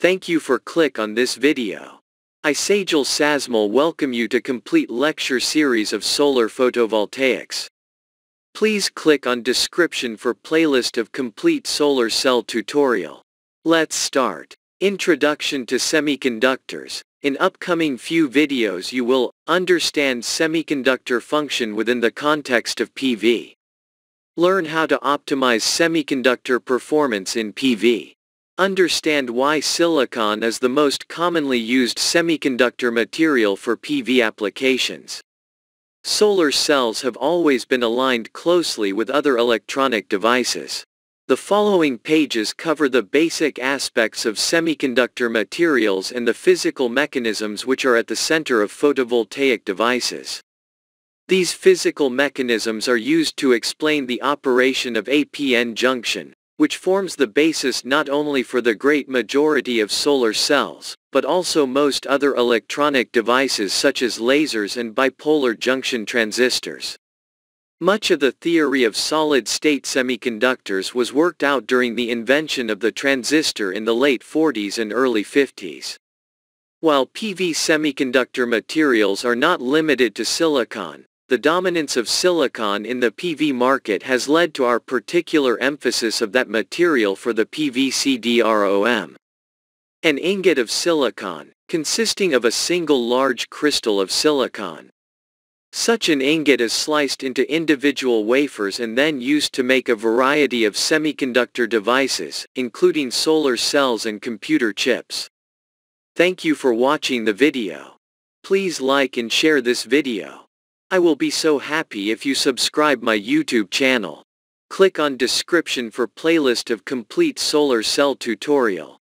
Thank you for click on this video. I Sajal Sasmal welcome you to complete lecture series of solar photovoltaics. Please click on description for playlist of complete solar cell tutorial. Let's start. Introduction to semiconductors. In upcoming few videos you will understand semiconductor function within the context of PV. Learn how to optimize semiconductor performance in PV. Understand why silicon is the most commonly used semiconductor material for PV applications. Solar cells have always been aligned closely with other electronic devices. The following pages cover the basic aspects of semiconductor materials and the physical mechanisms which are at the center of photovoltaic devices. These physical mechanisms are used to explain the operation of a p-n junction, which forms the basis not only for the great majority of solar cells, but also most other electronic devices such as lasers and bipolar junction transistors. Much of the theory of solid-state semiconductors was worked out during the invention of the transistor in the late 40s and early 50s. While PV semiconductor materials are not limited to silicon, the dominance of silicon in the PV market has led to our particular emphasis of that material for the PV-CDROM. An ingot of silicon, consisting of a single large crystal of silicon. Such an ingot is sliced into individual wafers and then used to make a variety of semiconductor devices, including solar cells and computer chips. Thank you for watching the video. Please like and share this video. I will be so happy if you subscribe my YouTube channel. Click on description for playlist of complete solar cell tutorial.